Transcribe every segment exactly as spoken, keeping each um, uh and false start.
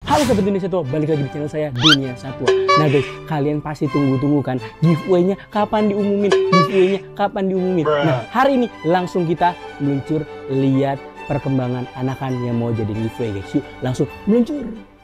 Halo Sobat Dunia Satwa, balik lagi di channel saya Dunia Satwa. Nah guys, kalian pasti tunggu-tunggu kan giveaway-nya kapan diumumin, giveaway-nya kapan diumumin. Nah hari ini langsung kita meluncur lihat perkembangan anakan yang mau jadi giveaway guys. Yuk langsung meluncur.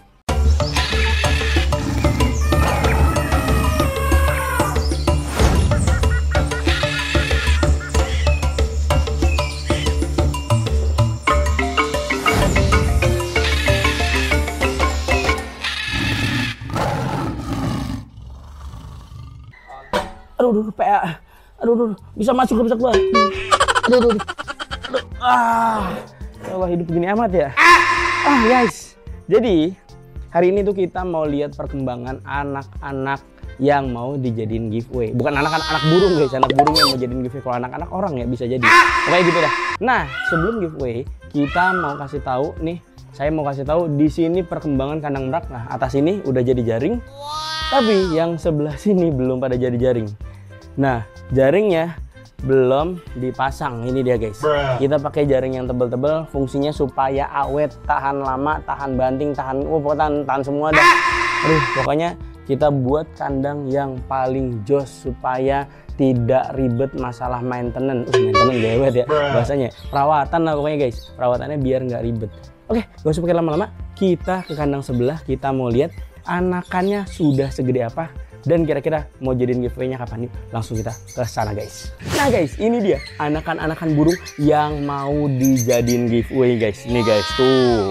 Aduh, aduh, P A. Aduh, aduh, bisa masuk, gak bisa keluar. Aduh, aduh, aduh. Aduh. Ah. Ya Allah, hidup begini amat ya. Ah, guys. Jadi, hari ini tuh kita mau lihat perkembangan anak-anak yang mau dijadiin giveaway. Bukan anak-anak burung, guys. Anak burung yang mau jadiin giveaway. Kalau anak-anak orang ya bisa jadi. Oke, gitu dah. Nah, sebelum giveaway, kita mau kasih tahu nih. Saya mau kasih tahu di sini perkembangan kandang merak. Nah, atas ini udah jadi jaring. Tapi yang sebelah sini belum pada jadi jaring. Nah, jaringnya belum dipasang. Ini dia guys. Bruh. Kita pakai jaring yang tebel-tebel, fungsinya supaya awet, tahan lama, tahan banting, tahan oh pokoknya tahan, tahan semua dah. Aduh, pokoknya kita buat kandang yang paling jos supaya tidak ribet masalah maintenance. Uh, maintenance gawat ya bahasanya. Perawatan lah pokoknya guys. Perawatannya biar nggak ribet. Oke, gak usah pakai lama-lama. Kita ke kandang sebelah, kita mau lihat anakannya sudah segede apa dan kira-kira mau jadiin giveaway-nya kapan. Yuk langsung kita ke sana guys. Nah guys, ini dia anakan-anakan burung yang mau dijadiin giveaway guys. Ini guys, tuh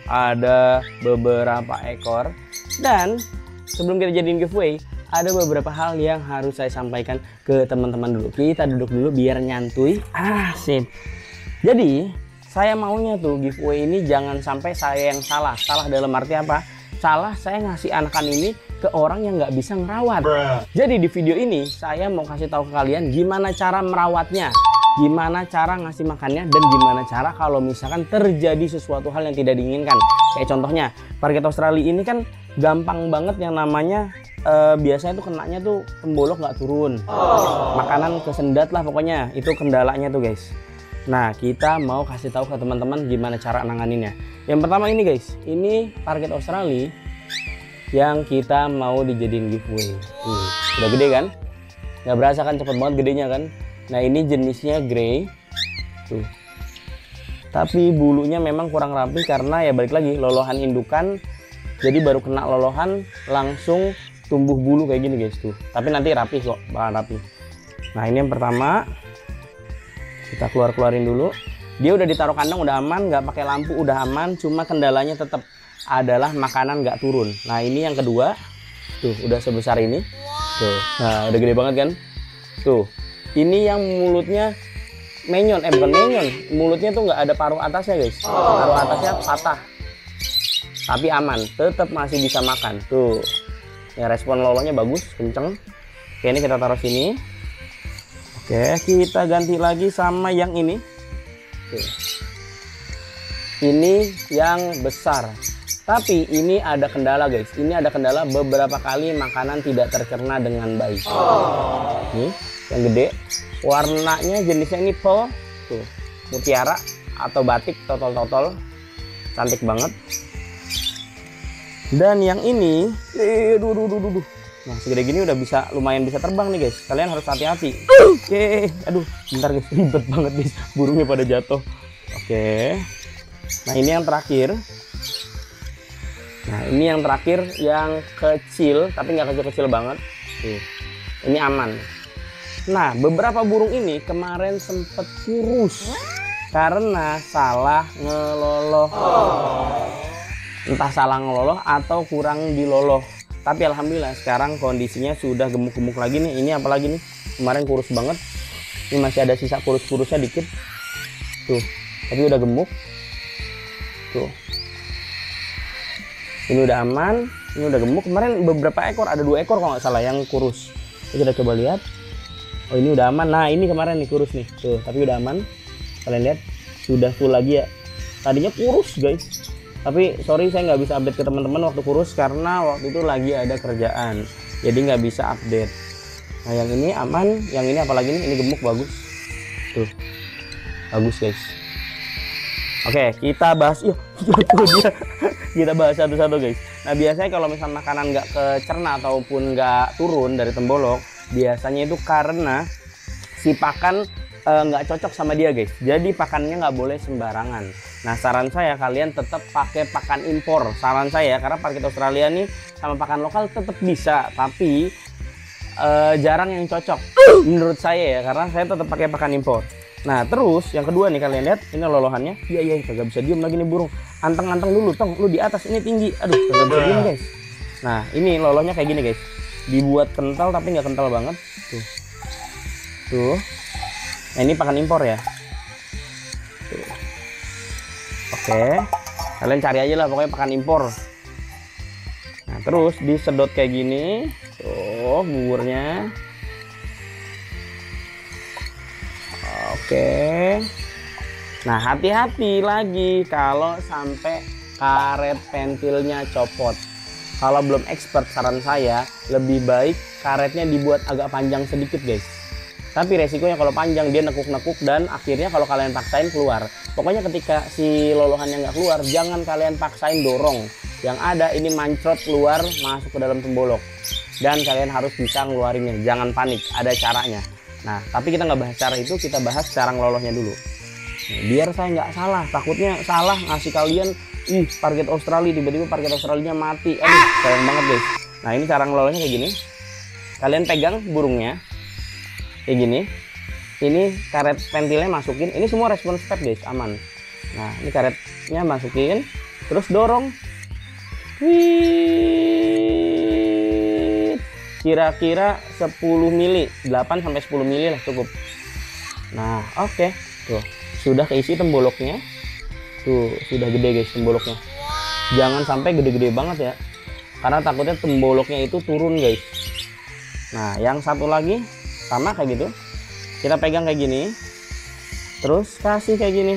ada beberapa ekor. Dan sebelum kita jadiin giveaway, ada beberapa hal yang harus saya sampaikan ke teman-teman dulu. Kita duduk dulu biar nyantui. Ah, sip. Jadi saya maunya tuh giveaway ini jangan sampai saya yang salah. Salah dalam arti apa? Salah saya ngasih anakan ini ke orang yang nggak bisa ngerawat. Bruh. Jadi di video ini saya mau kasih tahu ke kalian gimana cara merawatnya, gimana cara ngasih makannya, dan gimana cara kalau misalkan terjadi sesuatu hal yang tidak diinginkan. Kayak contohnya Parkit Australia ini kan gampang banget yang namanya uh, biasanya tuh kenanya tuh pembolok nggak turun, oh. Makanan kesendat lah pokoknya, itu kendalanya tuh guys. Nah, kita mau kasih tahu ke teman-teman gimana cara nanganinnya. Yang pertama ini guys, ini Parkit Australia yang kita mau dijadiin giveaway. Uh, udah gede kan? Nggak berasa kan, cepet banget gedenya kan? Nah, ini jenisnya grey. Tuh. Tapi bulunya memang kurang rapi karena ya balik lagi lolohan indukan. Jadi baru kena lolohan langsung tumbuh bulu kayak gini guys tuh. Tapi nanti rapi kok, bakal rapi. Nah, ini yang pertama. Kita keluar-keluarin dulu. Dia udah ditaruh kandang, udah aman, nggak pakai lampu, udah aman. Cuma kendalanya tetap adalah makanan nggak turun. Nah ini yang kedua, tuh udah sebesar ini. Tuh, nah udah gede banget kan? Tuh, ini yang mulutnya menyon, eh bukan menyon, mulutnya tuh nggak ada paruh atasnya guys. Paruh atasnya patah, tapi aman, tetap masih bisa makan. Tuh, ya respon lolonya bagus, kenceng. Oke, ini kita taruh sini. Oke, kita ganti lagi sama yang ini. Tuh. Ini yang besar. Tapi ini ada kendala guys. Ini ada kendala beberapa kali makanan tidak tercerna dengan baik. Oh. Nih, yang gede. Warnanya jenisnya ini pearl. Tuh, mutiara atau batik totol-totol. Cantik banget. Dan yang ini, eh, duh, duh, duh, duh, duh. Nah segede gini udah bisa, lumayan bisa terbang nih guys. Kalian harus hati-hati. Oke, aduh bentar guys, ribet banget guys, burungnya pada jatuh. Oke, nah ini yang terakhir. Nah ini yang terakhir yang kecil, tapi nggak kecil-kecil banget. Tuh. Ini aman. Nah beberapa burung ini kemarin sempet kurus karena salah ngeloloh. Entah salah ngeloloh atau kurang diloloh. Tapi alhamdulillah sekarang kondisinya sudah gemuk-gemuk lagi nih. Ini apalagi nih, kemarin kurus banget. Ini masih ada sisa kurus-kurusnya dikit. Tuh, tapi udah gemuk. Tuh. Ini udah aman, ini udah gemuk. Kemarin beberapa ekor, ada dua ekor kalau nggak salah yang kurus. Kita coba lihat. Oh ini udah aman. Nah ini kemarin nih kurus nih. Tuh, tapi udah aman. Kalian lihat, sudah full lagi ya. Tadinya kurus guys. Tapi sorry saya nggak bisa update ke teman-teman waktu kurus karena waktu itu lagi ada kerjaan, jadi nggak bisa update. Nah yang ini aman, yang ini apalagi nih, ini gemuk bagus, tuh bagus guys. Oke kita bahas, yuk Tuh dia. Kita bahas satu-satu guys. Nah biasanya kalau misal makanan nggak kecerna ataupun nggak turun dari tembolok, biasanya itu karena si pakan nggak e, cocok sama dia guys. Jadi pakannya nggak boleh sembarangan. Nah saran saya kalian tetap pakai pakan impor. Saran saya karena parkit Australia nih sama pakan lokal tetap bisa, tapi e, jarang yang cocok menurut saya ya, karena saya tetap pakai pakan impor. Nah terus yang kedua nih, kalian lihat ini lolohannya. Iya iya kagak bisa diem lagi nih burung. Anteng-anteng dulu Tong, lu di atas, ini tinggi. Aduh kagak bisa diem guys. Nah ini lolohnya kayak gini guys. Dibuat kental tapi nggak kental banget. Tuh. Tuh. Nah ini pakan impor ya. Tuh. Oke. Kalian cari aja lah pokoknya pakan impor. Nah terus disedot kayak gini. Tuh buburnya. Oke. Nah hati-hati lagi kalau sampai karet pentilnya copot. Kalau belum expert, saran saya lebih baik karetnya dibuat agak panjang sedikit guys. Tapi resikonya kalau panjang dia nekuk-nekuk dan akhirnya kalau kalian paksain keluar. Pokoknya ketika si lolohannya nggak keluar, jangan kalian paksain dorong. Yang ada ini mancrot keluar masuk ke dalam tembolok. Dan kalian harus bisa ngeluarinnya. Jangan panik, ada caranya. Nah tapi kita nggak bahas cara itu, kita bahas cara ngelolohnya dulu. Nah, biar saya nggak salah, takutnya salah ngasih kalian ih parkit Australia, tiba-tiba parkit Australia mati. Aduh sayang banget guys. Nah ini cara ngelolosnya kayak gini. Kalian pegang burungnya kayak gini. Ini karet pentilnya masukin. Ini semua respons pad guys, aman. Nah ini karetnya masukin, terus dorong. Wih, kira-kira sepuluh mili, delapan sampai sepuluh mili lah cukup. Nah oke okay. Tuh sudah keisi temboloknya. Tuh sudah gede guys temboloknya. Jangan sampai gede-gede banget ya, karena takutnya temboloknya itu turun guys. Nah yang satu lagi sama kayak gitu, kita pegang kayak gini, terus kasih kayak gini.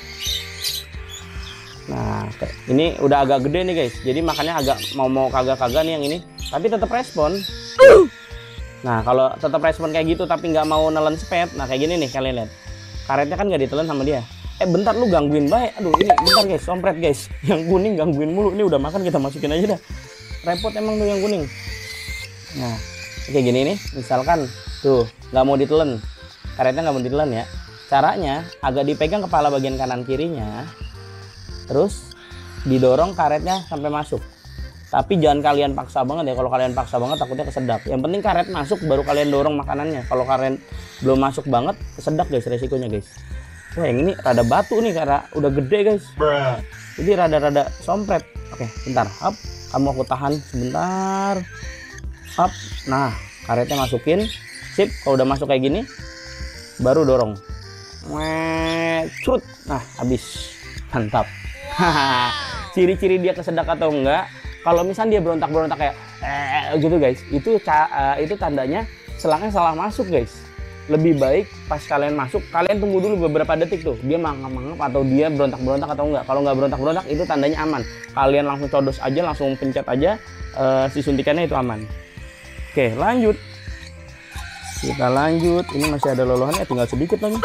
Nah ini udah agak gede nih guys, jadi makanya agak mau mau kagak-kagak nih yang ini, tapi tetap respon. Nah kalau tetap respon kayak gitu tapi nggak mau nelen spet, nah kayak gini nih kalian lihat, karetnya kan nggak ditelan sama dia. Eh bentar lu gangguin baik. Aduh ini bentar guys, sompret guys. Yang kuning gangguin mulu. Ini udah makan kita masukin aja dah. Repot emang tuh yang kuning. Nah kayak gini nih, misalkan tuh nggak mau ditelan, karetnya nggak mau ditelan ya. Caranya agak dipegang kepala bagian kanan kirinya, terus didorong karetnya sampai masuk. Tapi jangan kalian paksa banget ya. Kalau kalian paksa banget takutnya kesedap. Yang penting karet masuk baru kalian dorong makanannya. Kalau karet belum masuk banget kesedap guys, resikonya guys. Wah yang ini rada batu nih karena udah gede guys. Bruh. Jadi rada-rada sompret. Oke bentar, hop, kamu aku tahan sebentar. Hop, nah karetnya masukin. Sip, kalau udah masuk kayak gini baru dorong. Weh, crut. Nah habis. Mantap. Ciri-ciri dia kesedak atau enggak, kalau misalnya dia berontak-berontak kayak eh gitu guys, itu uh, itu tandanya selangnya salah masuk guys. Lebih baik pas kalian masuk, kalian tunggu dulu beberapa detik tuh, dia mangap-mangap atau dia berontak-berontak atau enggak. Kalau nggak berontak-berontak itu tandanya aman. Kalian langsung codos aja, langsung pencet aja uh, si suntikannya itu aman. Oke lanjut, kita lanjut. Ini masih ada lolohannya, tinggal sedikit lagi.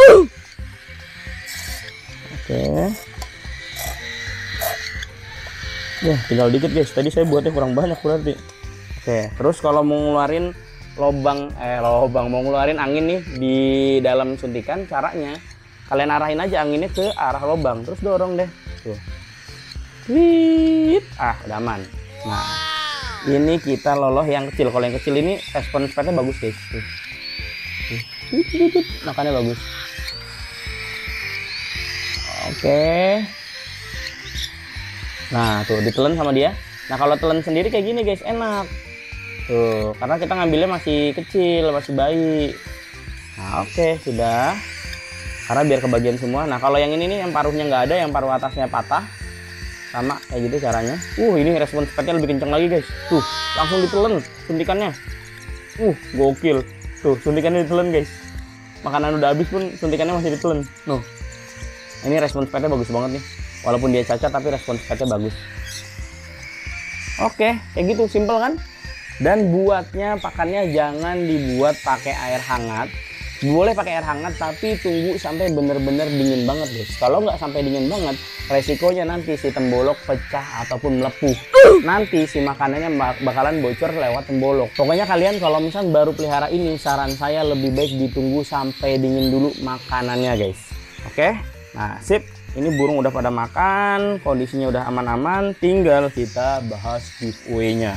Oke. Ya tinggal dikit guys, tadi saya buatnya kurang banyak berarti. Oke terus kalau mau ngeluarin lobang eh lobang mau ngeluarin angin nih di dalam suntikan, caranya kalian arahin aja anginnya ke arah lobang, terus dorong deh tuh. Wih, ah udah aman. Nah ini kita loloh yang kecil. Kalau yang kecil ini respon cepatnya bagus guys tuh. Makannya bagus. Oke. Nah tuh ditelan sama dia. Nah kalau telan sendiri kayak gini guys enak tuh, karena kita ngambilnya masih kecil, masih bayi. Nah oke okay, sudah, karena biar kebagian semua. Nah kalau yang ini nih yang paruhnya nggak ada, yang paruh atasnya patah, sama kayak gitu caranya. Uh ini respon cepatnya lebih kenceng lagi guys. Tuh langsung ditelan suntikannya. Uh gokil. Tuh suntikannya ditelan guys. Makanan udah habis pun suntikannya masih ditelan. Nuh ini respon cepatnya bagus banget nih. Walaupun dia cacat tapi respon cepatnya bagus. Oke kayak gitu, simple kan. Dan buatnya pakannya jangan dibuat pakai air hangat, Boleh pakai air hangat, tapi tunggu sampai bener-bener dingin banget guys. Kalau nggak sampai dingin banget, resikonya nanti si tembolok pecah ataupun melepuh. Nanti si makanannya bakalan bocor lewat tembolok. Pokoknya kalian kalau misal baru pelihara ini, saran saya lebih baik ditunggu sampai dingin dulu makanannya guys. Oke, nah sip. Ini burung udah pada makan, kondisinya udah aman-aman, tinggal kita bahas giveaway-nya.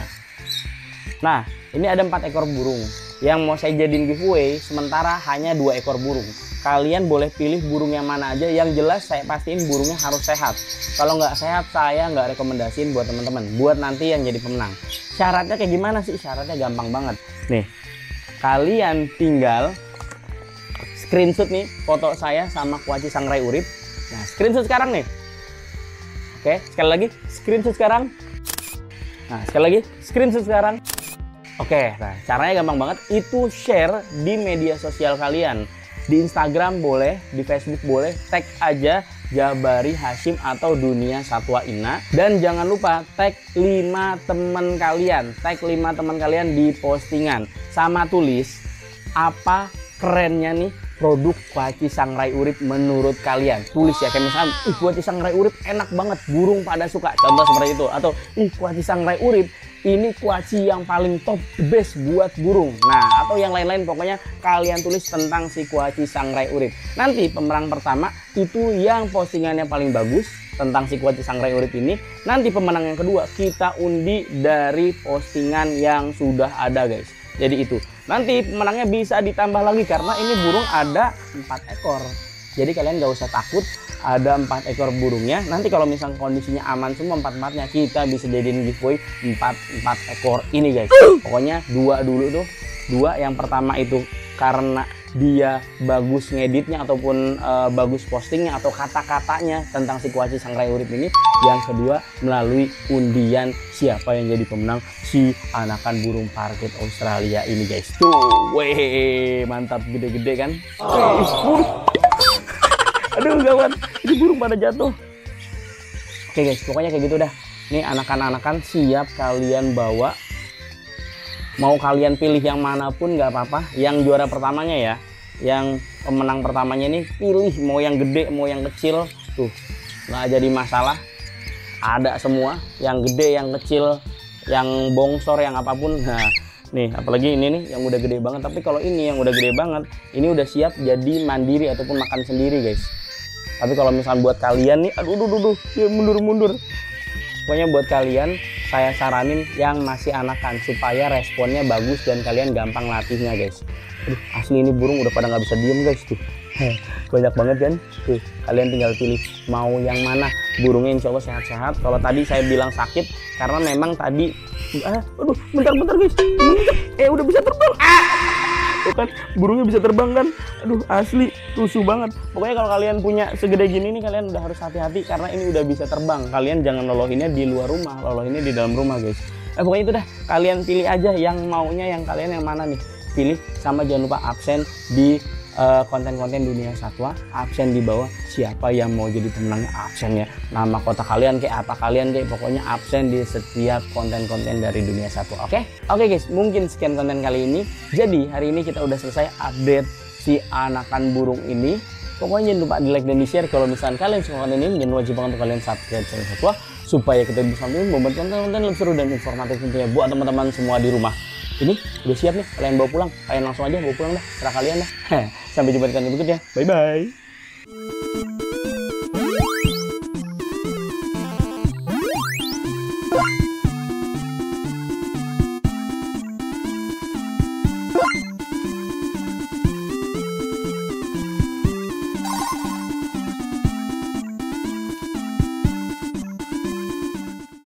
Nah, ini ada empat ekor burung yang mau saya jadiin giveaway, sementara hanya dua ekor burung. Kalian boleh pilih burung yang mana aja, yang jelas saya pastiin burungnya harus sehat. Kalau nggak sehat, saya nggak rekomendasiin buat teman-teman, buat nanti yang jadi pemenang. Syaratnya kayak gimana sih? Syaratnya gampang banget. Nih, kalian tinggal screenshot nih foto saya sama kuaci sangrai urip. Nah, screenshot sekarang nih. Oke, sekali lagi screenshot sekarang. Nah, sekali lagi screenshot sekarang. Oke, nah caranya gampang banget. Itu share di media sosial kalian. Di Instagram boleh, di Facebook boleh. Tag aja Jabari Hasyim atau Dunia Satwa Ina. Dan jangan lupa tag lima teman kalian. Tag lima teman kalian di postingan. Sama tulis apa kerennya nih produk kuaci sangrai urip menurut kalian. Tulis ya, kayak misalnya ih kuaci sangrai urip enak banget, burung pada suka, contoh seperti itu. Atau ih kuaci sangrai urip ini kuaci yang paling top, the best buat burung. Nah, atau yang lain-lain, pokoknya kalian tulis tentang si kuaci sangrai urip. Nanti pemenang pertama itu yang postingannya paling bagus tentang si kuaci sangrai urip ini. Nanti pemenang yang kedua kita undi dari postingan yang sudah ada guys. Jadi itu, nanti pemenangnya bisa ditambah lagi karena ini burung ada empat ekor. Jadi kalian gak usah takut, ada empat ekor burungnya. Nanti kalau misalnya kondisinya aman semua empat-empatnya, kita bisa jadiin giveaway empat empat ekor ini guys. Pokoknya dua dulu tuh, dua. Yang pertama itu karena dia bagus ngeditnya ataupun e, bagus postingnya atau kata-katanya tentang si kuaci sangrai urip ini. Yang kedua melalui undian siapa yang jadi pemenang si anakan burung parkit Australia ini guys. Tuh, weh, mantap, gede-gede kan? Wih, aduh gawat, ini burung pada jatuh. Oke guys, pokoknya kayak gitu dah. Nih anakan-anakan siap kalian bawa. Mau kalian pilih yang manapun nggak apa-apa. Yang juara pertamanya ya, yang pemenang pertamanya ini pilih mau yang gede mau yang kecil. Tuh, nggak jadi masalah. Ada semua, yang gede, yang kecil, yang bongsor, yang apapun. Nah, nih apalagi ini nih yang udah gede banget. Tapi kalau ini yang udah gede banget, ini udah siap jadi mandiri ataupun makan sendiri guys. Tapi kalau misalnya buat kalian nih, aduh, aduh, aduh, ya mundur-mundur. Pokoknya buat kalian, saya saranin yang masih anakan supaya responnya bagus dan kalian gampang latihnya guys. Aduh, asli ini burung udah pada nggak bisa diem guys tuh. Banyak banget kan. Tuh, kalian tinggal pilih mau yang mana. Burungnya insya Allah sehat-sehat. Kalau tadi saya bilang sakit karena memang tadi, ah, aduh, bentar-bentar guys. Eh udah bisa terbang. Ah! Tuh kan, burungnya bisa terbang kan. Aduh, asli lusuh banget. Pokoknya kalau kalian punya segede gini nih, kalian udah harus hati-hati karena ini udah bisa terbang. Kalian jangan lolohinnya di luar rumah, lolohinnya di dalam rumah guys. Eh pokoknya itu dah, kalian pilih aja yang maunya, yang kalian yang mana nih. Pilih, sama jangan lupa absen di konten-konten uh, Dunia Satwa, absen di bawah siapa yang mau jadi pemenangnya, absen ya, nama kota kalian kayak apa kalian kayak, pokoknya absen di setiap konten-konten dari Dunia Satwa. Oke, okay? Oke okay guys, mungkin sekian konten kali ini. Jadi hari ini kita udah selesai update si anakan burung ini. Pokoknya jangan lupa di like dan di share. Kalau misalnya kalian suka konten ini, jangan wajib banget untuk kalian subscribe channel Satwa supaya kita bisa membuat konten-konten lebih seru dan informatif tentunya buat teman-teman semua di rumah. Ini udah siap nih, kalian bawa pulang, kalian langsung aja bawa pulang dah, serah kalian dah. Sampai jumpa di konten berikutnya, bye bye.